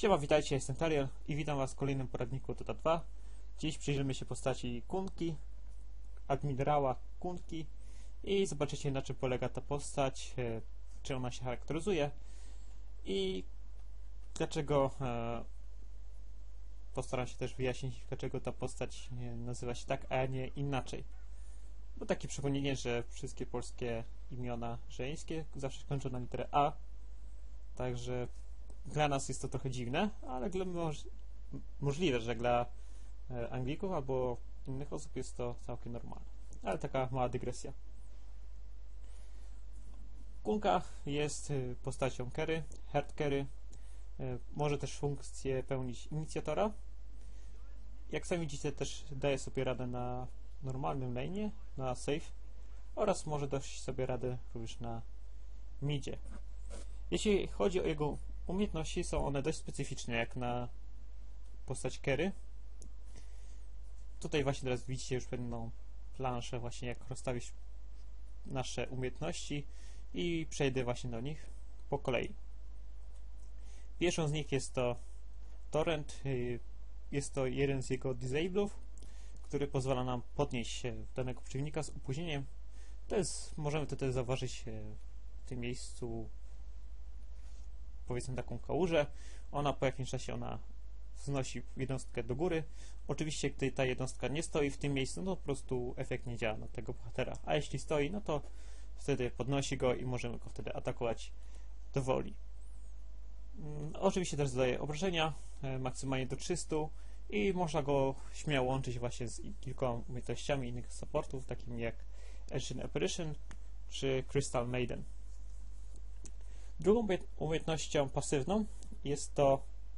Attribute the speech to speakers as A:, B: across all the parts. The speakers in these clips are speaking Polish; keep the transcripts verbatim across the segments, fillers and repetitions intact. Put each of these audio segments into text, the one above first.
A: Siema, witajcie, jestem Tariel i witam was w kolejnym poradniku Dota dwa. Dziś przyjrzymy się postaci Kunki, admirała Kunki i zobaczycie, na czym polega ta postać, e, czym ona się charakteryzuje i dlaczego e, postaram się też wyjaśnić, dlaczego ta postać nazywa się tak, a nie inaczej. Bo takie przypomnienie, że wszystkie polskie imiona żeńskie zawsze kończą na literę A, także dla nas jest to trochę dziwne, ale dla moż możliwe, że dla e, Anglików albo innych osób jest to całkiem normalne. Ale taka mała dygresja. Kunka jest e, postacią carry, hard carry. E, może też funkcję pełnić inicjatora. Jak sami widzicie, też daje sobie radę na normalnym lane'ie, na safe oraz może dać sobie radę również na midzie. Jeśli chodzi o jego umiejętności, są one dość specyficzne jak na postać carry. Tutaj właśnie teraz widzicie już pewną planszę, właśnie jak rozstawić nasze umiejętności i przejdę właśnie do nich po kolei. Pierwszą z nich jest to Torrent. Jest to jeden z jego disablów, który pozwala nam podnieść danego przeciwnika z opóźnieniem. To jest, możemy to też zauważyć w tym miejscu, powiedzmy taką kałużę. Ona po jakimś czasie ona wznosi jednostkę do góry. Oczywiście, gdy ta jednostka nie stoi w tym miejscu, no po prostu efekt nie działa na tego bohatera. A jeśli stoi, no to wtedy podnosi go i możemy go wtedy atakować dowoli. Hmm, oczywiście też zadaje obrażenia, e, maksymalnie do trzystu i można go śmiało łączyć właśnie z kilkoma umiejętnościami innych supportów, takimi jak Ancient Apparition czy Crystal Maiden. Drugą umiejętnością pasywną jest to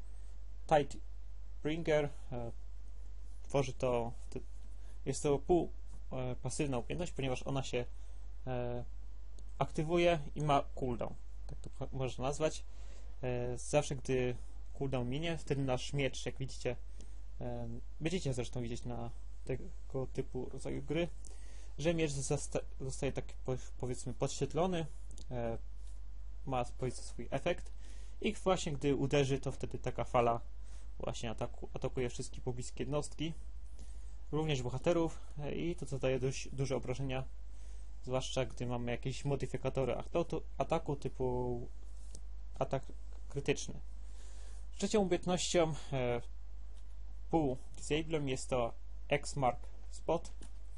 A: Tidebringer. Tworzy to, jest to pół pasywna umiejętność, ponieważ ona się aktywuje i ma cooldown, tak to można nazwać. Zawsze gdy cooldown minie, wtedy nasz miecz, jak widzicie, będziecie zresztą widzieć na tego typu rodzaju gry, że miecz zostaje tak powiedzmy podświetlony, ma swój efekt i właśnie gdy uderzy, to wtedy taka fala właśnie ataku, atakuje wszystkie pobliskie jednostki, również bohaterów i to zadaje dość duże obrażenia, zwłaszcza gdy mamy jakieś modyfikatory ataku typu atak krytyczny. Trzecią umiejętnością e, pół disablem jest to X-Mark Spot.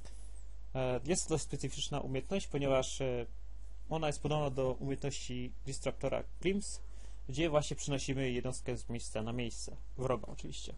A: E, jest to dość specyficzna umiejętność, ponieważ e, ona jest podobna do umiejętności Disruptora Glimpse, gdzie właśnie przenosimy jednostkę z miejsca na miejsce, wroga oczywiście.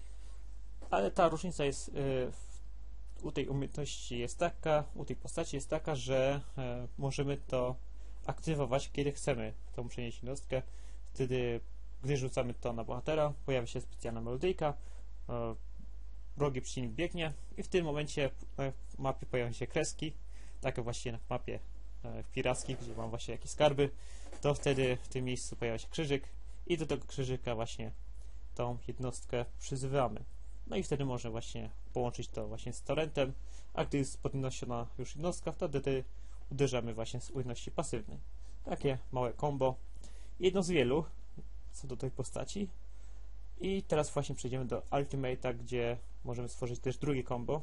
A: Ale ta różnica jest y, w, u tej umiejętności jest taka, u tej postaci jest taka, że y, możemy to aktywować, kiedy chcemy tą przenieść jednostkę. Wtedy, gdy rzucamy to na bohatera, pojawia się specjalna melodyjka, y, wrogi przeciwnik biegnie i w tym momencie w mapie pojawią się kreski, takie właśnie na mapie w pirackich, gdzie mam właśnie jakieś skarby, to wtedy w tym miejscu pojawia się krzyżyk i do tego krzyżyka właśnie tą jednostkę przyzywamy. No i wtedy można właśnie połączyć to właśnie z torrentem, a gdy jest podniesiona już jednostka, wtedy uderzamy właśnie z umiejętności pasywnej. Takie małe combo. Jedno z wielu co do tej postaci. I teraz właśnie przejdziemy do Ultimate'a, gdzie możemy stworzyć też drugie combo.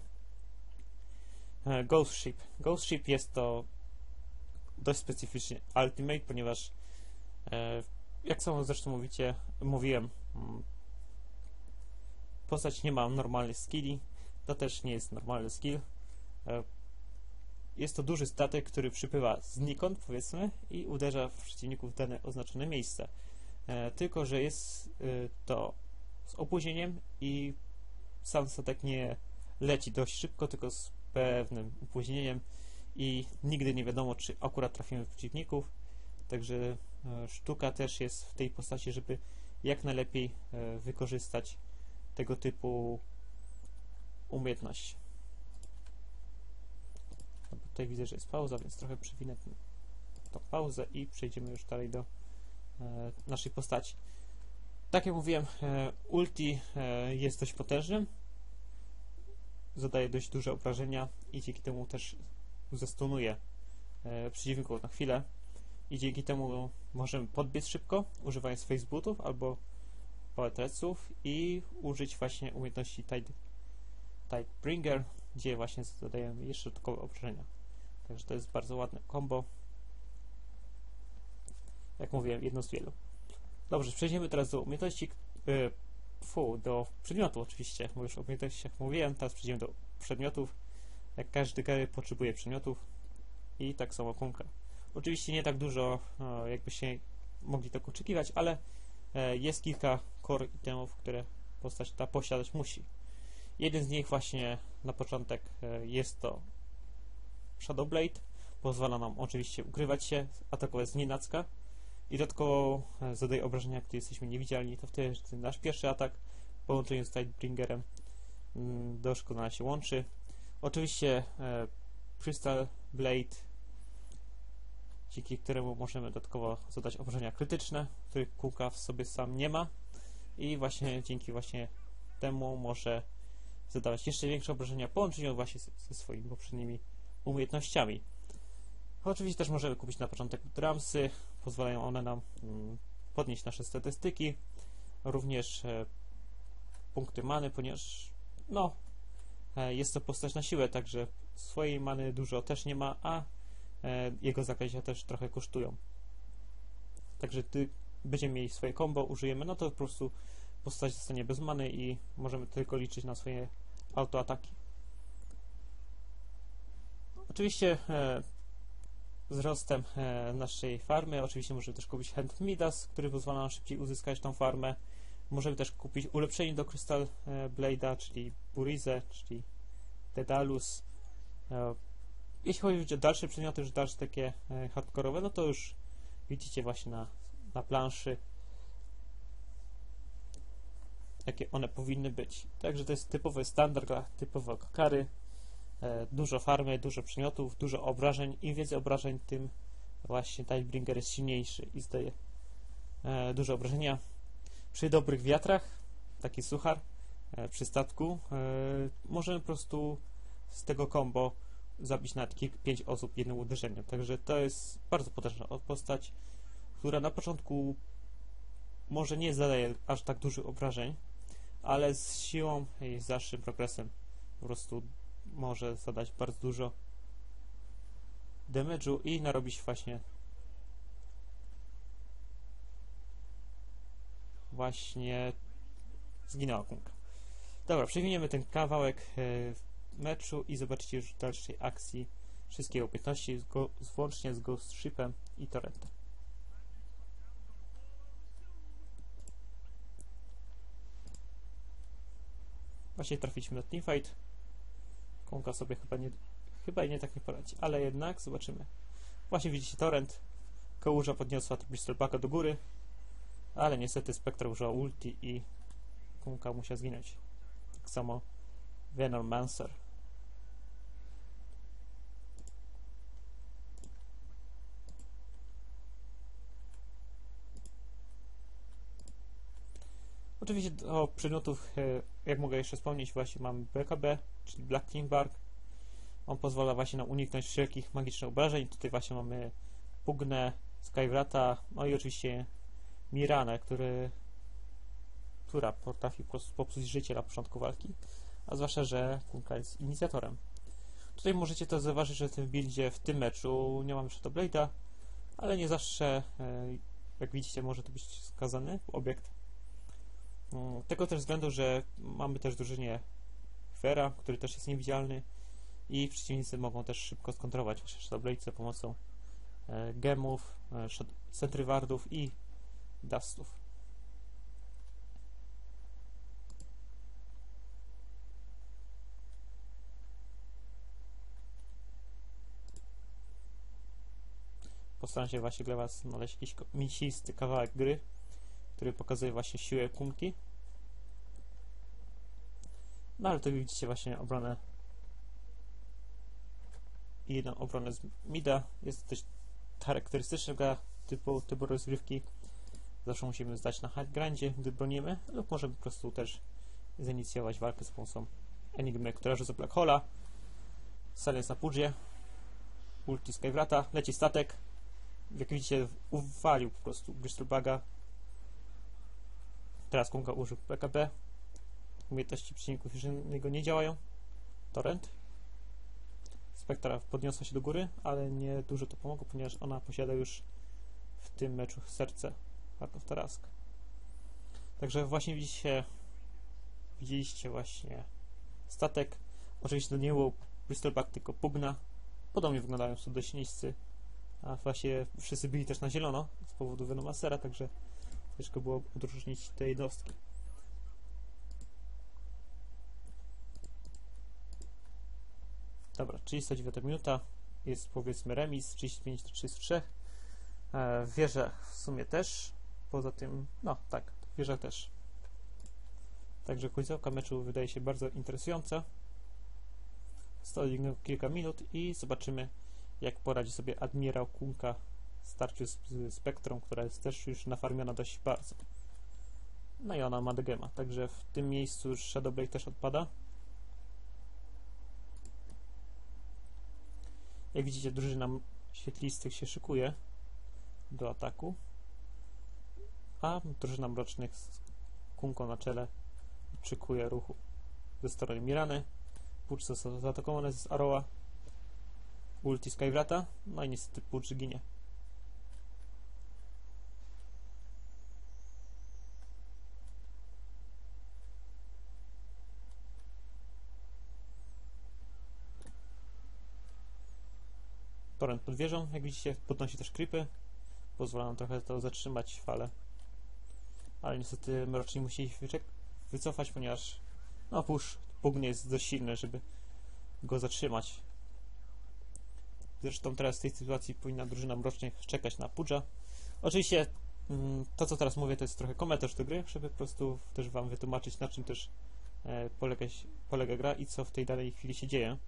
A: Ghost Ship. Ghost Ship jest to dość specyficzny ultimate, ponieważ e, jak samo zresztą mówicie, mówiłem, mm, postać nie ma normalnych skilli, to też nie jest normalny skill. E, jest to duży statek, który przypływa znikąd, powiedzmy, i uderza w przeciwników w dane oznaczone miejsce. E, tylko, że jest e, to z opóźnieniem i sam statek nie leci dość szybko, tylko z pewnym opóźnieniem i nigdy nie wiadomo, czy akurat trafimy w przeciwników, także e, sztuka też jest w tej postaci, żeby jak najlepiej e, wykorzystać tego typu umiejętności. No, tutaj widzę, że jest pauza, więc trochę przewinę tą pauzę i przejdziemy już dalej do e, naszej postaci. Tak jak mówiłem, e, ulti e, jest dość potężnym, zadaje dość duże obrażenia i dzięki temu też zastunuje e, przeciwników na chwilę i dzięki temu możemy podbiec szybko, używając face bootów albo Poetresów i użyć właśnie umiejętności Tide, Tidebringer, gdzie właśnie zadajemy jeszcze dodatkowe obrażenia. Także to jest bardzo ładne combo. Jak mówiłem, jedno z wielu. Dobrze, przejdziemy teraz do umiejętności, yy, fu, do przedmiotu oczywiście, bo już o umiejętnościach mówiłem, teraz przejdziemy do przedmiotów. Jak każdy gry potrzebuje przedmiotów i tak samo Kunka. Oczywiście nie tak dużo, no, jakbyście mogli tego oczekiwać, ale e, jest kilka core itemów, które postać ta posiadać musi. Jeden z nich właśnie na początek e, jest to Shadowblade. Pozwala nam oczywiście ukrywać się, atakować z nienacka i dodatkowo e, zadaje obrażenia, gdy jesteśmy niewidzialni. To wtedy nasz pierwszy atak w połączeniu z Tidebringerem mm, doskonale się łączy. Oczywiście e, Crystal Blade, dzięki któremu możemy dodatkowo zadać obrażenia krytyczne, których Kunka w sobie sam nie ma i właśnie dzięki właśnie temu może zadawać jeszcze większe obrażenia w połączeniu właśnie ze swoimi poprzednimi umiejętnościami. Oczywiście też możemy kupić na początek dramsy, pozwalają one nam mm, podnieść nasze statystyki, również e, punkty many, ponieważ no, e, jest to postać na siłę, także swojej many dużo też nie ma, a e, jego zaklęcia też trochę kosztują. Także gdy będziemy mieli swoje combo, użyjemy, no to po prostu postać zostanie bez many i możemy tylko liczyć na swoje autoataki. Oczywiście e, wzrostem e, naszej farmy, oczywiście możemy też kupić Hand Midas, który pozwala nam szybciej uzyskać tą farmę. Możemy też kupić ulepszenie do Crystal Blade'a, czyli Burizę, czyli Dedalus. E, jeśli chodzi o dalsze przedmioty, już dalsze takie e, hardkorowe, no to już widzicie właśnie na, na planszy, jakie one powinny być. Także to jest typowy standard dla typowego kary. E, dużo farmy, dużo przedmiotów, dużo obrażeń. Im więcej obrażeń, tym właśnie Tidebringer jest silniejszy i zdaje e, duże obrażenia. Przy dobrych wiatrach, taki suchar, e, przy statku, e, możemy po prostu z tego combo zabić nawet pięć osób jednym uderzeniem. Także to jest bardzo potężna postać, która na początku może nie zadaje aż tak dużych obrażeń, ale z siłą i z dalszym progresem po prostu może zadać bardzo dużo damage'u i narobić właśnie właśnie zginęła Kunka. Dobra, przewiniemy ten kawałek e, meczu i zobaczycie już w dalszej akcji wszystkie umiejętności, włącznie z Ghost Shipem i Torrentem. Właśnie trafiliśmy na teamfight. Kunka sobie chyba nie, chyba i nie tak nie poradzi, ale jednak zobaczymy. Właśnie widzicie Torrent. Kałuża podniosła Bristolbacka do góry, ale niestety Spectre użyła ulti i Kunka musiała zginąć. Tak samo Venormancer. Oczywiście do przedmiotów, jak mogę jeszcze wspomnieć, właśnie mamy B K B, czyli Black King Bark. On pozwala właśnie nam uniknąć wszelkich magicznych obrażeń. Tutaj właśnie mamy Pugnę, Skywrata, no i oczywiście Miranę, który, która potrafi po prostu popsuć życie na początku walki, a zwłaszcza, że Kunka jest inicjatorem. Tutaj możecie to zauważyć, że w tym buildzie, w tym meczu nie mamy Shadowblade'a, ale nie zawsze, jak widzicie, może to być skazany obiekt. Tego też względu, że mamy też w drużynie Fera, który też jest niewidzialny i przeciwnicy mogą też szybko skontrować właśnie Shadowblade za pomocą e, gemów, e, Sentrywardów i Dustów. Postaram się właśnie dla Was znaleźć jakiś mięsisty kawałek gry, który pokazuje właśnie siłę Kunki. No ale tu widzicie właśnie obronę i jedną obronę z mida. Jest to dość charakterystyczne dla typu, typu rozgrywki. Zawsze musimy zdać na high grindzie, gdy bronimy, lub możemy po prostu też zainicjować walkę z pomocą Enigmy, która rzuca Black Hole'a. Silence na Pudgie, ulti Skywrata, leci statek. Jak widzicie, uwalił po prostu Bristolbacka. Teraz Kunka użył P K B. Umiejętności przeciwników już niego nie działają. Torrent. Spektra podniosła się do góry, ale nie dużo to pomogło, ponieważ ona posiada już w tym meczu serce Heart of Tarask. Także właśnie widzicie, widzieliście właśnie statek. Oczywiście to nie było Bristolback, tylko Pugna. Podobnie wyglądają, są dość niscy. A właśnie wszyscy byli też na zielono z powodu Venomastera, także ciężko było odróżnić te jednostki. Dobra, trzydziesta dziewiąta minuta, jest powiedzmy remis, trzydzieści pięć do trzydziestu trzech. E, wieża w sumie też, poza tym, no tak, wieża też. Także końcówka meczu wydaje się bardzo interesująca. Stoi kilka minut i zobaczymy, jak poradzi sobie admirał Kunka w starciu z, z Spektrą, która jest też już nafarmiona dość bardzo. No i ona ma Degema, także w tym miejscu już Shadowblade też odpada. Jak widzicie, drużyna świetlistych się szykuje do ataku, a drużyna mrocznych z Kunką na czele szykuje ruchu ze strony Mirany. Pucz został zaatakowany z Arrowa, ulti Skywrata, no i niestety Pucz ginie. Torrent pod wieżą, jak widzicie, podnosi też creepy, pozwala nam trochę to zatrzymać falę, ale niestety mroczni musi wycofać, ponieważ no push Pugn jest dość silny, żeby go zatrzymać. Zresztą teraz w tej sytuacji powinna drużyna mrocznych czekać na Pudża. Oczywiście to, co teraz mówię, to jest trochę komentarz do gry, żeby po prostu też wam wytłumaczyć, na czym też polega, polega gra i co w tej danej chwili się dzieje.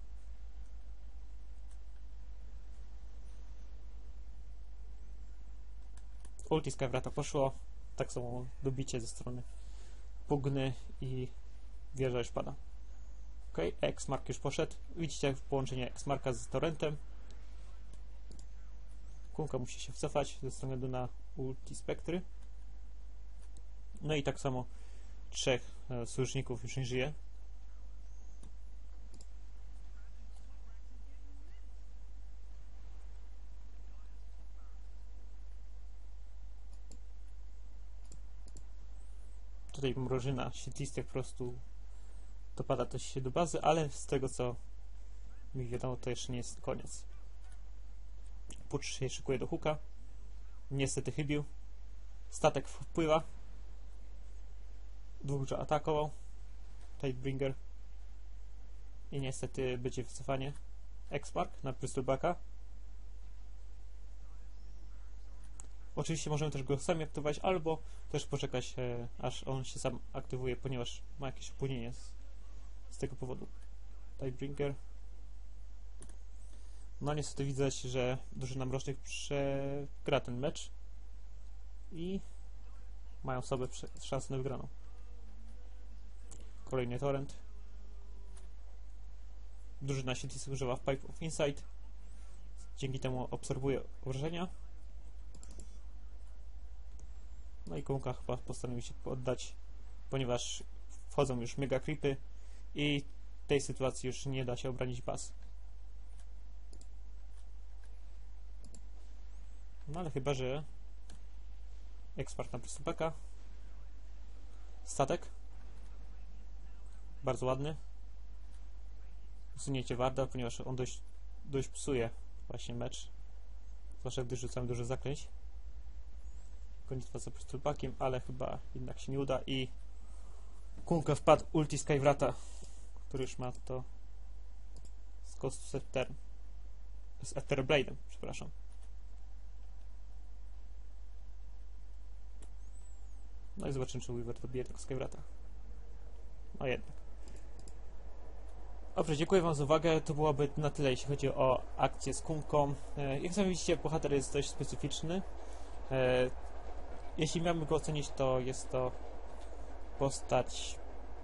A: Ulti Skywrata poszło, tak samo dobicie ze strony Pugny i wieża już pada. Ok, X-Mark już poszedł. Widzicie połączenie X-Marka z Torrentem. Kunka musi się wcofać ze względu na ulti Spektry. No i tak samo trzech e, sojuszników już nie żyje. Tutaj mrożyna świetlistych po prostu dopada też się do bazy, ale z tego co mi wiadomo, to jeszcze nie jest koniec. Pucz się szykuje do huka. Niestety chybił. Statek wpływa. Dwóch atakował. Tidebringer. I niestety będzie wycofanie. X-Mark na Bristolbacka. Oczywiście możemy też go sami aktywować, albo też poczekać, e, aż on się sam aktywuje, ponieważ ma jakieś opóźnienie z, z tego powodu. Tidebringer. No niestety widać, że drużyna mrocznych przegra ten mecz i mają sobie szansę na wygraną. Kolejny Torrent. Drużyna świetlistych używa w Pipe of Insight. Dzięki temu obserwuje obrażenia. No i Kunka chyba postanowił się poddać, ponieważ wchodzą już mega creepy i w tej sytuacji już nie da się obronić baz. No ale chyba, że ekspert na Bristolbacka. Statek. Bardzo ładny. Usunięcie Warda, ponieważ on dość, dość psuje właśnie mecz. Zwłaszcza gdy rzucamy dużo zaklęć. Gonitwa za Bristolbackiem, ale chyba jednak się nie uda i Kunka wpadł ulti Skywrata, który już ma to z Cost Eter z Etherblade'em, przepraszam. No i zobaczymy, czy Weaver dobije tego Skywrata. No jednak. Dobrze, dziękuję wam za uwagę. To byłoby na tyle, jeśli chodzi o akcję z Kunką. Jak sami widzicie, bohater jest dość specyficzny. Jeśli miałbym go ocenić, to jest to postać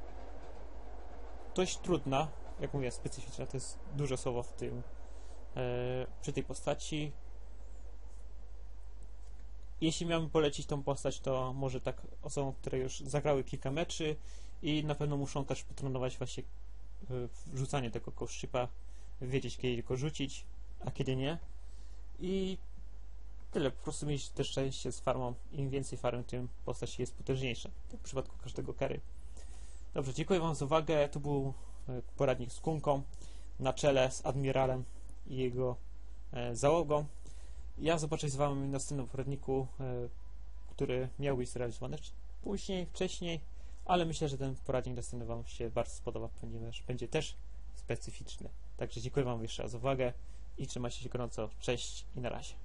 A: dość trudna. Jak mówię, specyficzna, to jest duże słowo w tym, przy tej postaci. jeśli miałbym polecić tą postać, to może tak osobom, które już zagrały kilka meczy i na pewno muszą też potrenować właśnie rzucanie tego kołszczypa, wiedzieć, kiedy go rzucić, a kiedy nie. I tyle, po prostu mieć też szczęście z farmą. Im więcej farm, tym postać jest potężniejsza. Tak w przypadku każdego carry. Dobrze, dziękuję Wam za uwagę. To był poradnik z Kunką na czele z admiralem i jego e, załogą. Ja zobaczę z Wami w następnym poradniku, e, który miał być zrealizowany później, wcześniej, ale myślę, że ten poradnik następny Wam się bardzo spodoba, ponieważ będzie też specyficzny. Także dziękuję Wam jeszcze raz za uwagę i trzymajcie się gorąco. Cześć i na razie.